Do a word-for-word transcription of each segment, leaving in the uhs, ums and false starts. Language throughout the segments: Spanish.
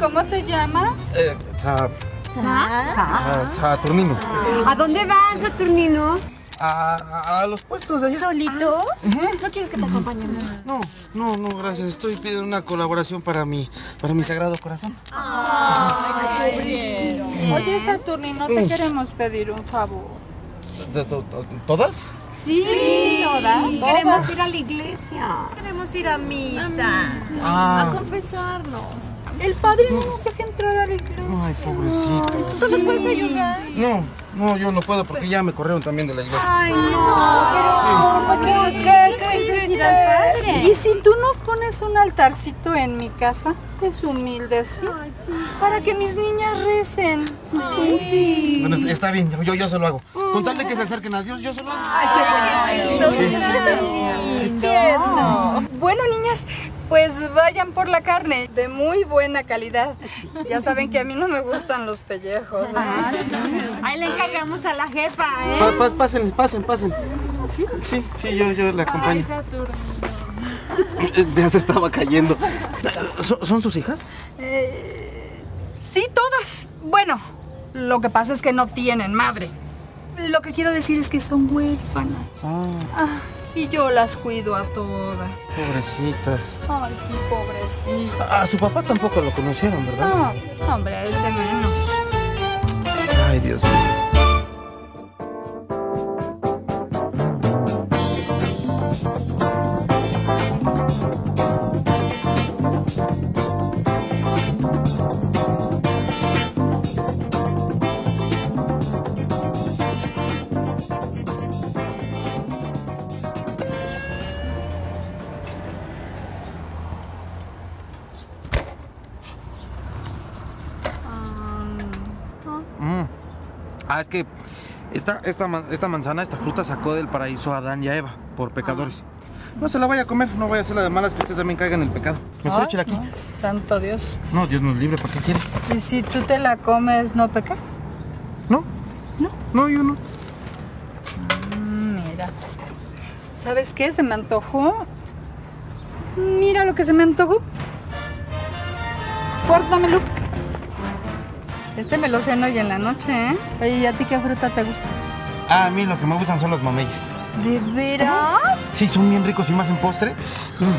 ¿cómo te llamas? Eh, Sa... Sa... Saturnino. ¿A dónde vas, Saturnino? A, a, a los puestos de allá. ¿Solito? Uh-huh. ¿No quieres que te acompañemos? No, no, no, gracias. Estoy pidiendo una colaboración para mi, para mi sagrado corazón. Ay, qué bien. Oye, Saturnino, te queremos pedir un favor. ¿Todas? Sí, sí, todas. Queremos ir a la iglesia. Queremos ir a misa. Ah. A confesarnos. El padre no nos deja entrar a la iglesia. Ay, pobrecito. ¿Tú nos puedes ayudar? No, no, yo no puedo porque ya me corrieron también de la iglesia. Ay, no. ¿Por qué? ¿Qué? ¿Qué hiciste? ¿Y si tú nos pones un altarcito en mi casa? Es humilde, ¿sí? Ay, sí. Para que mis niñas recen. Sí. Sí. Bueno, está bien, yo, yo se lo hago. Con tal de que se acerquen a Dios, yo se lo hago. Ay, qué bonito. Sí. Sí. No. Bueno, niñas, pues vayan por la carne de muy buena calidad. Ya saben que a mí no me gustan los pellejos. ¿eh? Ahí le encargamos a la jefa, ¿eh? Pa, pa, pasen, pasen, pasen. ¿Sí? Sí, sí, yo, yo la acompaño. Ay, Saturno. Ya se estaba cayendo. ¿Son, ¿son sus hijas? Eh, sí, todas. Bueno, lo que pasa es que no tienen madre. Lo que quiero decir es que son huérfanas. Ah. Ah, y yo las cuido a todas. Pobrecitas. Ay, sí, pobrecita. A su papá tampoco lo conocieron, ¿verdad? No, hombre, a ese menos. Ay, Dios mío. Ah, es que esta, esta, man- esta manzana, esta fruta sacó del paraíso a Adán y a Eva por pecadores. No se la vaya a comer, no vaya a ser la de malas que usted también caiga en el pecado. Mejor Ay, échela aquí. no, santo Dios. No, Dios nos libre, ¿para qué quiere? ¿Y si tú te la comes, no pecas? No, No. no, yo no. Mm, mira. ¿Sabes qué? Se me antojó. Mira lo que se me antojó. Guárdamelo. Este me lo ceno hoy en la noche, ¿eh? Oye, ¿y a ti qué fruta te gusta? Ah, a mí lo que me gustan son los mameyes. ¿De veras? Sí, son bien ricos y más en postre. Mm.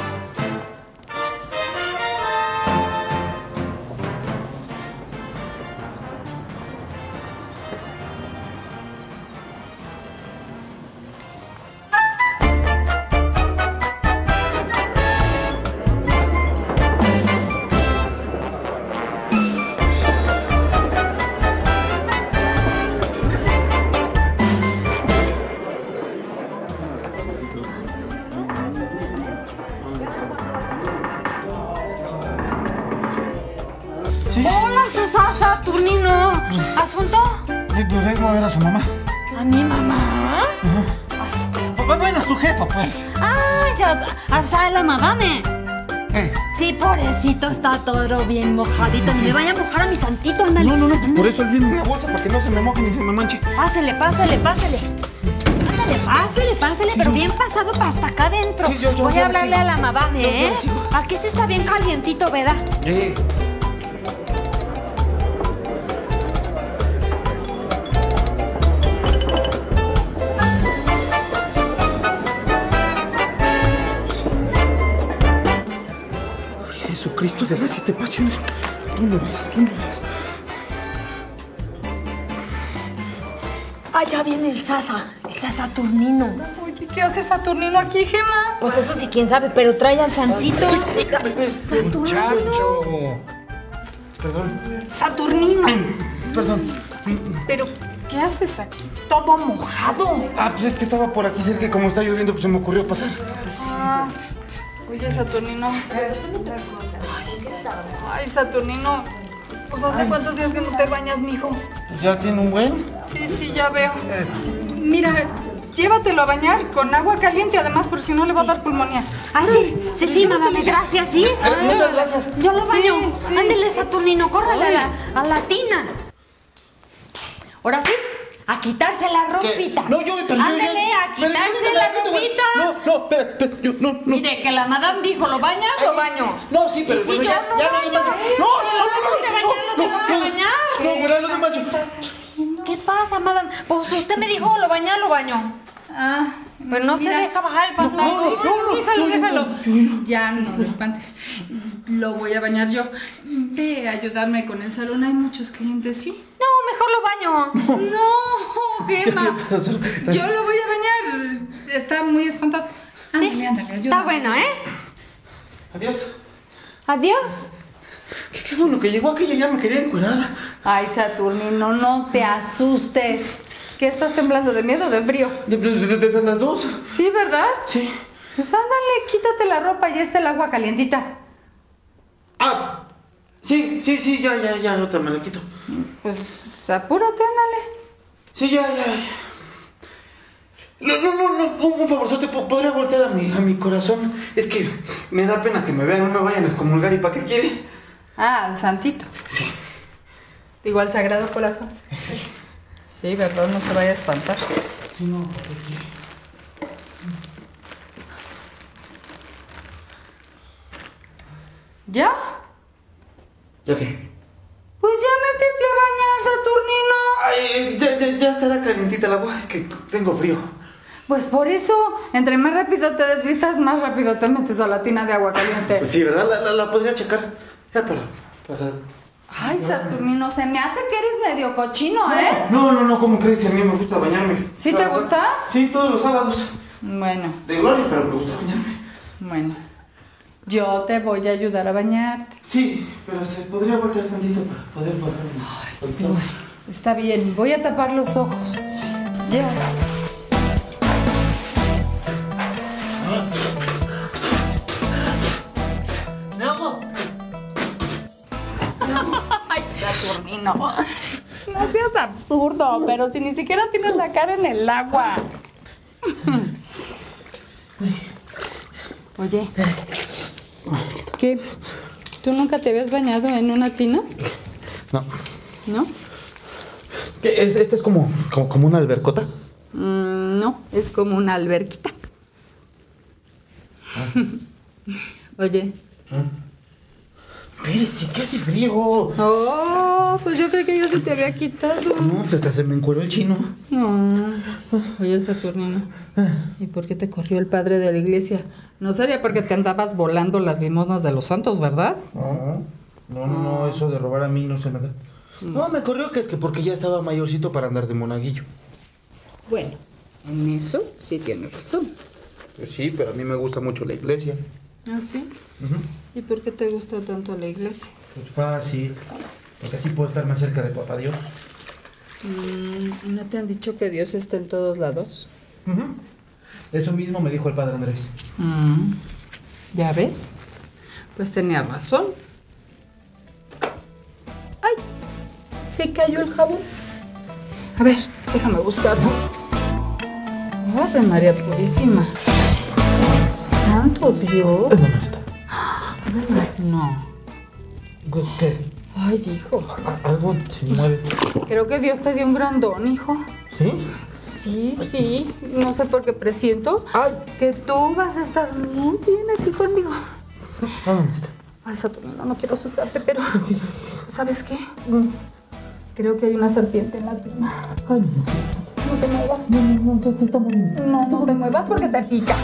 Sí. Hola, César Saturnino. ¿Asunto? Yo vengo a ver a su mamá. ¿A mi mamá? Bueno, a su jefa, pues. Ah, ya. Hasta la mamame. Eh. Sí, pobrecito, está todo bien mojadito. Ni me vaya a mojar a mi santito, ándale. No, no, no, por eso él viene en la bolsa, para que no se me moje ni se me manche. Pásele, pásele, pásele. Pásele, pásele, pásele, pero bien pasado para hasta acá adentro. Sí, yo- yo- Voy yo a le hablarle sigo. a la mamame, Yo- yo ¿eh? le sigo. Aquí sí está bien calientito, ¿verdad? Eh. Ay, Jesucristo de las siete pasiones. Tú no ves, tú no ves. Ah, ya viene el Sasa, el Saturnino. Oye, ¿qué hace Saturnino aquí, Gema? Pues eso sí, quién sabe, pero trae al santito. Muchacho. Perdón. Saturnino. Perdón. Pero, ¿qué haces aquí? Todo mojado. Ah, pues es que estaba por aquí cerca y como está lloviendo, pues se me ocurrió pasar. Ah, oye, Saturnino. Ay, Saturnino. Pues, ¿hace cuántos días que no te bañas, mijo? ¿Ya tiene un buen? Sí, sí, ya veo. Mira, llévatelo a bañar con agua caliente, además, por si no le va a dar pulmonía. Ah, sí, sí, sí, mamá, gracias, ¿sí? Eh, muchas gracias. Yo lo baño. Sí, sí. Ándele, Saturnino, córrele a la, a la tina. Ahora sí, A quitarse la ropita. ¿Qué? No, yo, pero yo, Ándale, yo- a pero yo- quitarse yo- la yo- yo- ropita. No, no, espera, espera, yo, no, no. Mire, que la madame dijo, ¿lo bañas o baño? No, sí, pero ¿Y si bueno, yo ya, no ya baño? lo demás. No, no, no, no, Lo tengo que bañar, lo no, tengo no, que no, bañar. No, güey, lo demás yo. ¿Qué pasa, madame? Pues usted me dijo, ¿lo baña o lo baño? Ah, Pues no mira. se deja bajar el pantalón. no, no, no, Déjalo, no, déjalo. no, no. Ya no lo espantes. Lo voy a bañar yo. Ve a ayudarme con el salón. Hay muchos clientes, ¿sí? No, mejor lo baño. No, Gemma. Gracias. Yo lo voy a bañar. Está muy espantado. Ándale, ándale, ayúdame. Está bueno, ¿eh? Adiós. Adiós. Qué, qué bueno que llegó aquella, ya me quería encuerar. Ay, Saturnino, no te asustes. ¿Qué estás temblando? ¿De miedo o de frío? De, de, de- de las dos. Sí, ¿verdad? Sí. Pues ándale, quítate la ropa, ya está el agua calientita. Ah, sí, sí, sí, ya, ya, ya, otra me la quito. Pues apúrate, ándale. Sí, ya, ya, ya. No, no, no, no, un, un favorzote, ¿po- ¿podría voltear a mi, a mi corazón? Es que me da pena que me vean, no me vayan a excomulgar. ¿Y para qué quiere? Ah, al santito. Sí. Digo, al Sagrado Corazón. Sí. Sí, ¿verdad? No se vaya a espantar. Sí, no, ¿para qué quiere? ¿Ya? ¿Ya qué? Pues ya métete a bañar, Saturnino. Ay, ya, ya, ya estará calientita el agua, es que tengo frío. Pues por eso, entre más rápido te desvistas, más rápido te metes a la tina de agua caliente. Pues sí, ¿verdad? La, la, la podría checar. Ya para, para... Ay, Saturnino, se me hace que eres medio cochino, ¿eh? No, no, no, ¿cómo crees? A mí me gusta bañarme. ¿Sí te Todos los- gusta? Sí, todos los sábados. Bueno, De gloria, pero me gusta bañarme. bueno. Yo te voy a ayudar a bañarte. Sí, pero se podría voltear tantito para poder bajarme. Bueno, está bien, voy a tapar los ojos. Ya. ¡No! Ay, Saturnino. No seas absurdo, pero si ni siquiera tienes la cara en el agua. Oye, ¿qué? ¿Tú nunca te habías bañado en una tina? No. ¿No? ¿Qué? ¿Es, ¿Esta es como, como, como una albercota? Mm, no, es como una alberquita. Oye. Pero sí que hace frío. Oh, pues yo creí que ya se te había quitado. No, pues hasta se me encueró el chino. No. Oye, Saturnino, ¿y por qué te corrió el padre de la iglesia? No sería porque te andabas volando las limosnas de los santos, ¿verdad? No, no, no, no, eso de robar a mí no se me da. No, me corrió que es que porque ya estaba mayorcito para andar de monaguillo. Bueno, en eso sí tienes razón. Pues sí, pero a mí me gusta mucho la iglesia. ¿Ah, sí? Ujú. ¿Y por qué te gusta tanto la iglesia? Pues fácil, porque así puedo estar más cerca de papá Dios. Mm, ¿no te han dicho que Dios está en todos lados? Ujú. Eso mismo me dijo el padre Andrés. Mm, ¿ya ves? Pues tenía razón. ¡Ay! Se cayó el jabón. A ver, déjame buscarlo. ¡Ave María Purísima! ¡Santo Dios! ¿Dónde está? Ave María- No. ¿Qué? Ay, hijo. A- Algo se mueve. Creo que Dios te dio un gran don, hijo. ¿Sí? Sí, sí. No sé por qué presiento Ay. que tú vas a estar muy bien aquí conmigo. ¿A dónde está? Ay, Saturnino, no quiero asustarte, pero ¿sabes qué? Creo que hay una serpiente en la tina. Ay, no. No te muevas. No, no, no, te está muriendo. No, no te muevas porque te pica.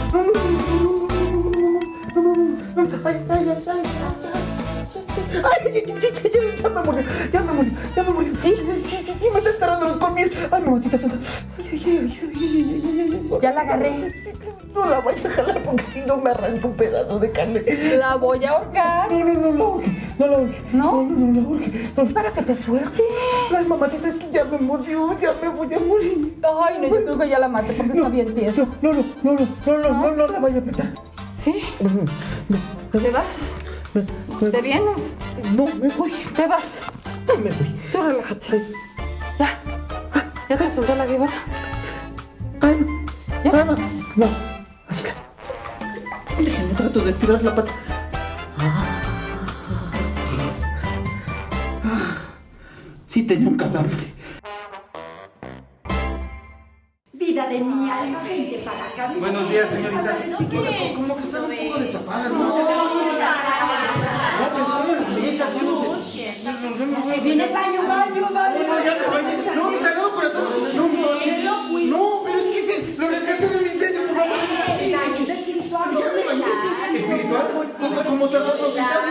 Ay, ay, ay, ay, ay, ay, ya, ya me murió, ya me murió, ya me murió. ¿Sí? Sí, sí, sí, me está enterrando con miel. Ay, mamacita santa. Ay, ay, ay, ay, ay, ay, ay. Ya la agarré. No la voy a jalar porque si no me arranco un pedazo de carne. La voy a ahorcar. No, no, no, no, urge, no la urge. ¿No? No, no, no la urge. Sí, para que te suelte. Ay, mamacita, es que ya me murió, ya me voy a morir. Ay, no, yo creo que ya la maté porque está bien tieso. No, no, no, no, no, no, no, no la vaya a apretar. ¿Sí? ¿Te vas? ¿Te vienes? No, me voy. ¿Te vas? Me voy. Tú relájate. Ya. ¿Ya te soltó la víbora? Ay, ¿Ya? no, no, no. Así la. Déjenme, trato de estirar la pata. Ah. Ah. Sí tenía un calambre. Buenos días, señoritas. Oiga, como que están un poco destapadas, ¿no? No, pero ¿cómo les dices así? Viene baño, baño, baño. No, ya me bañé. No, mi sagrado corazón. No, no, no, pero es que se lo rescaté de mi incendio, por favor. Ya me bañé. ¿Espiritual? ¿Cómo, cómo se va a bautizar?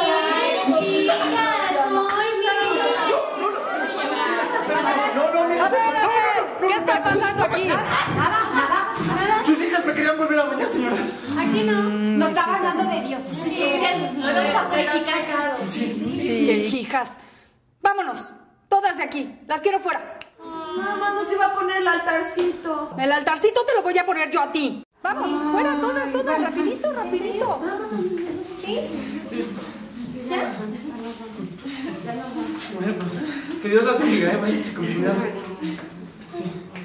No, no, mira. A ver, a ver, ¿qué está pasando aquí? Sus hijas me querían volver a bañar, señora. Aquí no. Nos estaba hablando de Dios. No vamos a purificar. Sí. Sí, hijas. Vámonos, todas de aquí. Las quiero fuera. Mamá nos iba a poner el altarcito. El altarcito te lo voy a poner yo a ti. Vamos, fuera, todas, todas, rapidito, rapidito. ¿Sí? ¿Ya? Bueno, que Dios las bendiga, ¿eh? Váyanse con cuidado. Sí.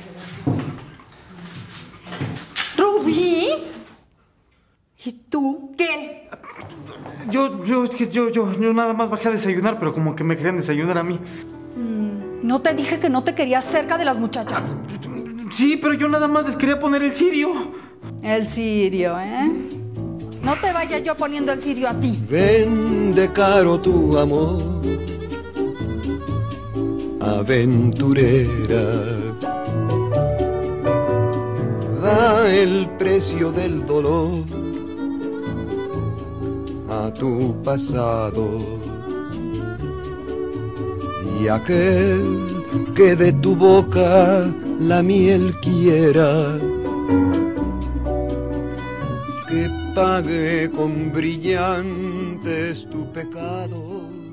¿Rubí? ¿Y tú qué? Yo, yo, es que yo, yo, yo nada más bajé a desayunar, pero como que me querían desayunar a mí. ¿No te dije que no te querías cerca de las muchachas? Sí, pero yo nada más les quería poner el cirio. El cirio, ¿eh? No te vaya yo poniendo el cirio a ti. Vende caro tu amor, aventurera. Da el precio del dolor a tu pasado. Y aquel que de tu boca la miel quiera, que pague con brillantes tu pecado.